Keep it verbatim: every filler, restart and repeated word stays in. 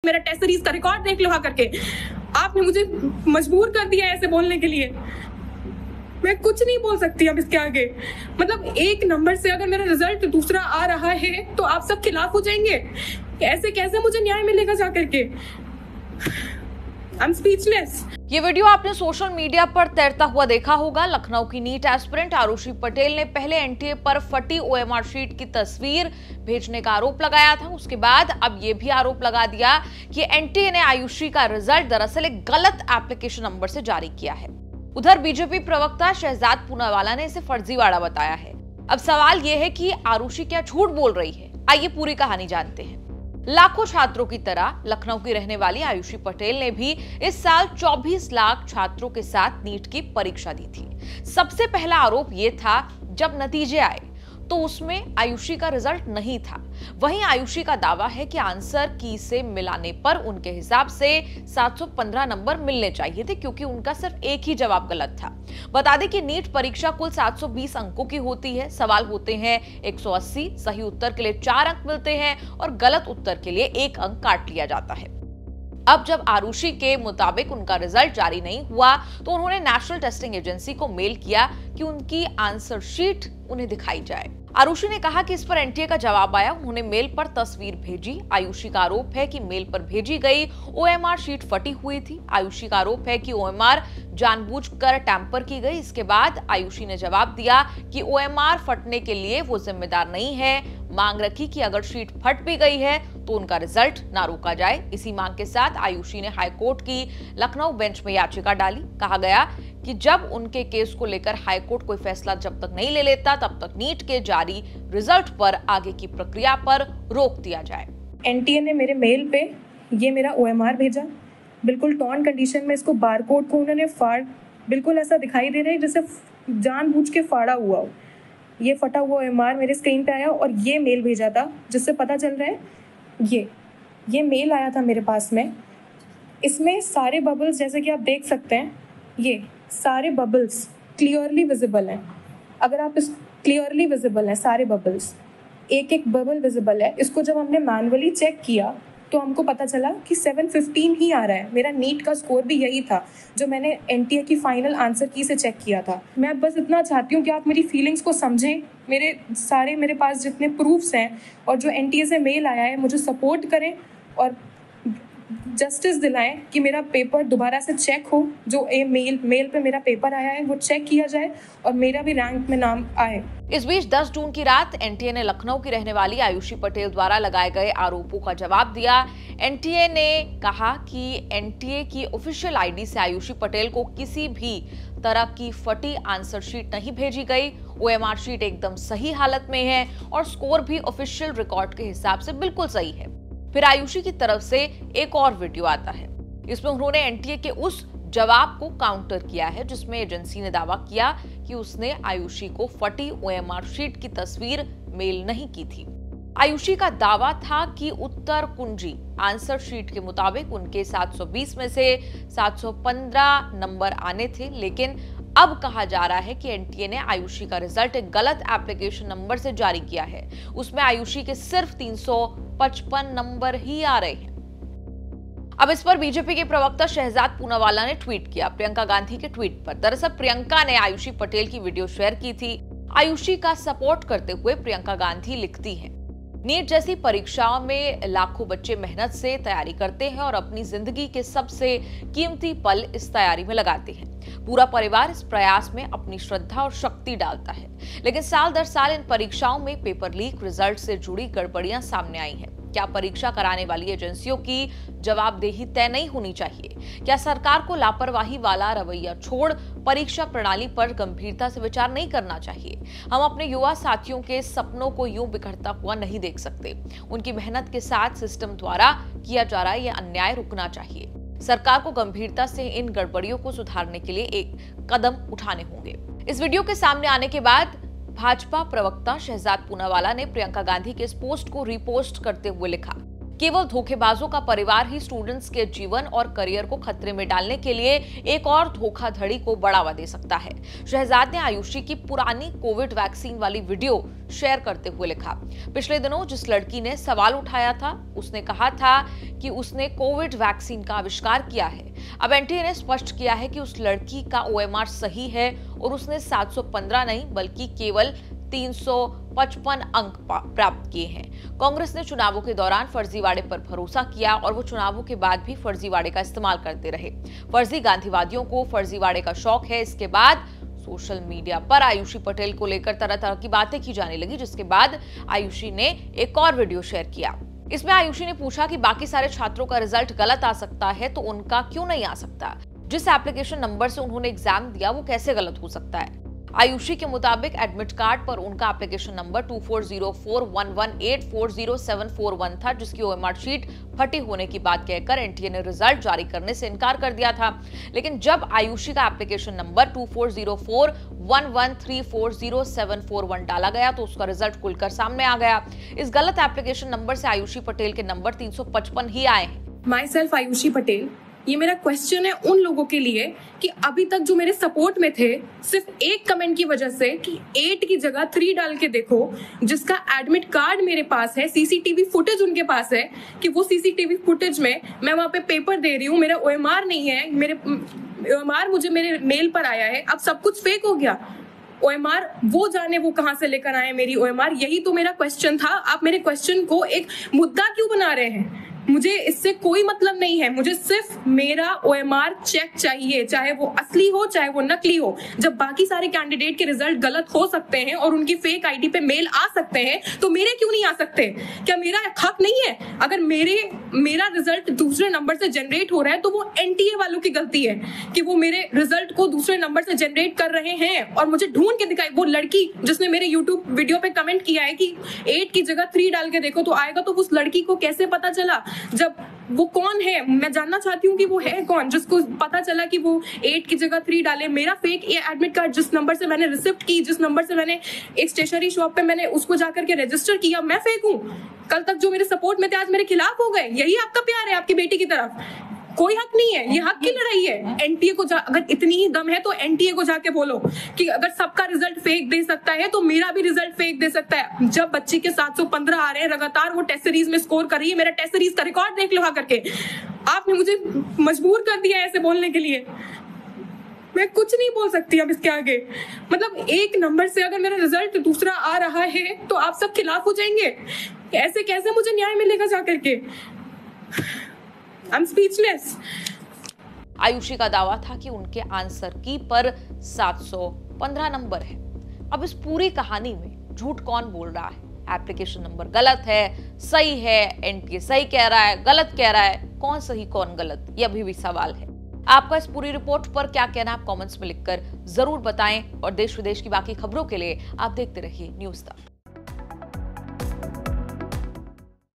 मेरा test series का record देख लो करके। आपने मुझे मजबूर कर दिया ऐसे बोलने के लिए। मैं कुछ नहीं बोल सकती अब इसके आगे। मतलब एक नंबर से अगर मेरा रिजल्ट दूसरा आ रहा है तो आप सब खिलाफ हो जाएंगे। ऐसे कैसे मुझे न्याय मिलेगा जा करके? I'm speechless। ये वीडियो आपने सोशल मीडिया पर तैरता हुआ देखा होगा। लखनऊ की नीट एस्पिरेंट आरुषि पटेल ने पहले एनटीए पर फटी ओएमआर शीट की तस्वीर भेजने का आरोप लगाया था। उसके बाद अब ये भी आरोप लगा दिया कि एनटीए ने आयुषी का रिजल्ट दरअसल एक गलत एप्लीकेशन नंबर से जारी किया है। उधर बीजेपी प्रवक्ता शहजाद पूनावाला ने इसे फर्जीवाड़ा बताया है। अब सवाल यह है कि आरुषि क्या झूठ बोल रही है? आइए पूरी कहानी जानते हैं। लाखों छात्रों की तरह लखनऊ की रहने वाली आयुषि पटेल ने भी इस साल चौबीस लाख छात्रों के साथ नीट की परीक्षा दी थी। सबसे पहला आरोप यह था, जब नतीजे आए तो उसमें आयुषि का रिजल्ट नहीं था। वहीं आयुषि का दावा है कि आंसर की से मिलाने पर उनके हिसाब से सात सौ पंद्रह नंबर मिलने चाहिए थे, क्योंकि उनका सिर्फ एक ही जवाब गलत था। बता दें कि नीट परीक्षा कुल सात सौ बीस अंकों की होती है। सवाल होते हैं एक सौ अस्सी, सही उत्तर के लिए चार अंक मिलते हैं और गलत उत्तर के लिए एक अंक काट लिया जाता है। अब जब आरुषि के मुताबिक उनका रिजल्ट जारी नहीं हुआ तो उन्होंने नेशनल टेस्टिंग एजेंसी को मेल किया कि उनकी आंसर शीट उन्हें दिखाई जाए। आरुषि ने कहा कि इस पर एनटीए का जवाब आया। उन्होंने मेल पर तस्वीर भेजी। आयुषी का आरोप है कि मेल पर भेजी गई ओएमआर शीट फटी हुई थी। आयुषी का आरोप है कि ओएमआर जानबूझकर टैंपर की गई। इसके बाद आयुषी ने जवाब दिया कि ओएमआर फटने के लिए वो जिम्मेदार नहीं है। मांग रखी कि अगर शीट फट भी गई है तो उनका रिजल्ट ना रोका जाए। इसी मांग के साथ आयुषी ने हाईकोर्ट की लखनऊ बेंच में याचिका डाली। कहा गया कि जब उनके केस को लेकर हाईकोर्ट कोई फैसला जब तक नहीं ले लेता तब तक नीट के जारी रिजल्ट पर आगे की प्रक्रिया पर रोक दिया जाए। एनटीए ने मेरे मेल पे ये मेरा ओएमआर भेजा। बिल्कुल टॉर्न कंडीशन में इसको बारकोड को उन्होंने फाड़, बिल्कुल ऐसा दिखाई दे रहा है जैसे जानबूझ के फाड़ा हुआ हो। ये फटा हुआ ओएमआर मेरे स्क्रीन पे आया और ये मेल भेजा था, जिससे पता चल रहा है ये ये मेल आया था मेरे पास में। इसमें सारे बबल्स, जैसे कि आप देख सकते हैं, ये सारे बबल्स क्लियरली विजिबल हैं। अगर आप इस क्लियरली विजिबल हैं सारे बबल्स, एक एक बबल विजिबल है। इसको जब हमने मैनुअली चेक किया तो हमको पता चला कि सात सौ पंद्रह ही आ रहा है। मेरा नीट का स्कोर भी यही था जो मैंने एनटीए की फाइनल आंसर की से चेक किया था। मैं बस इतना चाहती हूँ कि आप मेरी फीलिंग्स को समझें। मेरे सारे मेरे पास जितने प्रूफ्स हैं और जो एनटीए से मेल आया है, मुझे सपोर्ट करें और जस्टिस दिलाएं कि मेरा पेपर दोबारा से चेक हो। जो ए मेल मेल पे मेरा पेपर आया है वो चेक किया जाए और मेरा भी रैंक में नाम आए। इस बीच दस जून की रात एनटीए ने लखनऊ की रहने वाली आयुषि पटेल द्वारा लगाए गए आरोपों का जवाब दिया। एनटीए ने कहा कि एनटीए की ऑफिशियल आईडी से आयुषि पटेल को किसी भी तरह की फटी आंसर शीट नहीं भेजी गई। ओएमआर शीट एकदम सही हालत में है और स्कोर भी ऑफिशियल रिकॉर्ड के हिसाब से बिल्कुल सही है। फिर आयुषी की तरफ से एक और वीडियो आता है। इसमें उन्होंने एनटीए के उस जवाब को काउंटर किया है जिसमें एजेंसी ने दावा किया कि उसने आयुषी को फटी ओएमआर शीट की तस्वीर मेल नहीं की थी। आयुषी का दावा था कि उत्तर कुंजी आंसर शीट के मुताबिक उनके सात सौ बीस में से सात सौ पंद्रह नंबर आने थे, लेकिन अब कहा जा रहा है कि एनटीए ने आयुषी का रिजल्ट एक गलत एप्लीकेशन नंबर से जारी किया है। उसमें आयुषी के सिर्फ तीन सौ पचपन नंबर ही आ रहे हैं। अब इस पर बीजेपी के प्रवक्ता शहजाद पूनावाला ने ट्वीट किया प्रियंका गांधी के ट्वीट पर। दरअसल प्रियंका ने आयुषि पटेल की वीडियो शेयर की थी। आयुषि का सपोर्ट करते हुए प्रियंका गांधी लिखती हैं, नीट जैसी परीक्षाओं में लाखों बच्चे मेहनत से तैयारी करते हैं और अपनी जिंदगी के सबसे कीमती पल इस तैयारी में लगाते हैं। पूरा परिवार इस प्रयास में अपनी श्रद्धा और शक्ति डालता है, लेकिन साल दर साल इन परीक्षाओं में पेपर लीक, रिजल्ट से जुड़ी गड़बड़ियां सामने आई हैं। क्या परीक्षा कराने वाली एजेंसियों की जवाबदेही तय नहीं होनी चाहिए? क्या सरकार को लापरवाही वाला रवैया छोड़ परीक्षा प्रणाली पर गंभीरता से विचार नहीं करना चाहिए? हम अपने युवा साथियों के सपनों को यूं बिखरता हुआ नहीं देख सकते। उनकी मेहनत के साथ सिस्टम द्वारा किया जा रहा यह अन्याय रुकना चाहिए। सरकार को गंभीरता से इन गड़बड़ियों को सुधारने के लिए एक कदम उठाने होंगे। इस वीडियो के सामने आने के बाद भाजपा प्रवक्ता शहजाद पूनावाला ने प्रियंका गांधी के इस पोस्ट को रीपोस्ट करते हुए लिखा, केवल धोखेबाजों का परिवार ही स्टूडेंट्स के जीवन और करियर को खतरे में डालने के लिए एक और धोखाधड़ी को बढ़ावा दे सकता है। शहजाद ने आयुषी की पुरानी कोविड वैक्सीन वाली वीडियो शेयर करते हुए लिखा, पिछले दिनों जिस लड़की ने सवाल उठाया था उसने कहा था कि उसने कोविड वैक्सीन का आविष्कार किया है। अब एनटीए ने स्पष्ट किया है कि उस लड़की का ओएमआर सही है और उसने सात सौ पंद्रह नहीं बल्कि केवल तीन सौ पचपन अंक प्राप्त किए हैं। कांग्रेस ने चुनावों के दौरान फर्जीवाड़े पर भरोसा किया और वो चुनावों के बाद भी फर्जीवाड़े का इस्तेमाल करते रहे। फर्जी गांधीवादियों को फर्जीवाड़े का शौक है। इसके बाद सोशल मीडिया पर आयुषी पटेल को लेकर तरह तरह की बातें की जाने लगी, जिसके बाद आयुषी ने एक और वीडियो शेयर किया। इसमें आयुषी ने पूछा कि बाकी सारे छात्रों का रिजल्ट गलत आ सकता है तो उनका क्यों नहीं आ सकता? जिस एप्लीकेशन नंबर से उन्होंने एग्जाम दिया वो कैसे गलत हो सकता है? आयुषी के मुताबिक एडमिट कार्ड पर उनका application number two four zero four one one eight four zero seven four one था, जिसकी ओएमआर शीट फटी होने की बात कहकर एनटीए ने रिजल्ट जारी करने से इनकार कर दिया था। लेकिन जब आयुषी का application number two four zero four one one three four zero seven four one डाला गया तो उसका रिजल्ट खुलकर सामने आ गया। इस गलत एप्लीकेशन नंबर से आयुषी पटेल के नंबर तीन सौ पचपन ही आए हैं। माई सेल्फ आयुषी पटेल, ये मेरा क्वेश्चन है उन लोगों के लिए कि अभी तक जो मेरे सपोर्ट में थे, सिर्फ एक कमेंट की वजह से कि एट की जगह थ्री डाल के देखो, जिसका एडमिट कार्ड मेरे पास है, सीसीटीवी फुटेज उनके पास है कि वो सीसीटीवी फुटेज में मैं वहां पे पेपर दे रही हूँ, मेरा ओएमआर नहीं है, मेरे ओएमआर मुझे मेरे मेल पर आया है। अब सब कुछ फेक हो गया। ओएमआर वो जाने वो कहां से लेकर आए मेरी ओएमआर? यही तो मेरा क्वेश्चन था। आप मेरे क्वेश्चन को एक मुद्दा क्यों बना रहे हैं? मुझे इससे कोई मतलब नहीं है। मुझे सिर्फ मेरा ओएमआर चेक चाहिए, चाहे वो असली हो चाहे वो नकली हो। जब बाकी सारे कैंडिडेट के रिजल्ट गलत हो सकते हैं और उनकी फेक आईडी पे मेल आ सकते हैं तो मेरे क्यों नहीं आ सकते? क्या मेरा हक नहीं है? अगर मेरे मेरा रिजल्ट दूसरे नंबर से जनरेट हो रहा है तो वो एनटीए वालों की गलती है कि वो मेरे रिजल्ट को दूसरे नंबर से जनरेट कर रहे हैं और मुझे ढूंढ के दिखाई। वो लड़की जिसने मेरे यूट्यूब वीडियो पे कमेंट किया है कि एट की जगह थ्री डाल के देखो तो आएगा, तो उस लड़की को कैसे पता चला? जब वो कौन है, मैं जानना चाहती हूँ कि वो है कौन जिसको पता चला कि वो एट की जगह थ्री डाले। मेरा फेक ये एडमिट कार्ड जिस नंबर से मैंने रिसिप्ट की, जिस नंबर से मैंने एक स्टेशनरी शॉप पे मैंने उसको जाकर के रजिस्टर किया, मैं फेक हूँ? कल तक जो मेरे सपोर्ट में थे आज मेरे खिलाफ हो गए। यही आपका प्यार है आपकी बेटी की तरफ? कोई हक नहीं है। ये हक की लड़ाई है। एनटीए को अगर इतनी ही दम है तो एनटीए को जाके बोलो कि अगर सबका रिजल्ट फेक दे सकता है तो मेरा भी रिजल्ट फेक दे सकता है। जब बच्चे के सात सौ पंद्रह आ रहे हैं लगातार, वो टेस्ट सीरीज में स्कोर कर रही है, मेरा टेस्ट सीरीज का रिकॉर्ड देख लो करके। आपने मुझे मजबूर कर दिया ऐसे बोलने के लिए। मैं कुछ नहीं बोल सकती अब इसके आगे। मतलब एक नंबर से अगर मेरा रिजल्ट दूसरा आ रहा है तो आप सब खिलाफ हो जाएंगे। ऐसे कैसे मुझे न्याय मिलेगा जाकर के? I'm speechless. आयुषी का दावा था कि उनके आंसर की पर सात सौ पंद्रह नंबर है। अब इस पूरी कहानी में झूठ कौन बोल रहा है? एप्लीकेशन नंबर गलत है, सही है, एनटीए सही कह रहा है, गलत कह रहा है, कौन सही कौन गलत, ये अभी भी सवाल है। आपका इस पूरी रिपोर्ट पर क्या कहना है आप कमेंट्स में लिखकर जरूर बताएं और देश विदेश की बाकी खबरों के लिए आप देखते रहिए न्यूज़ तक।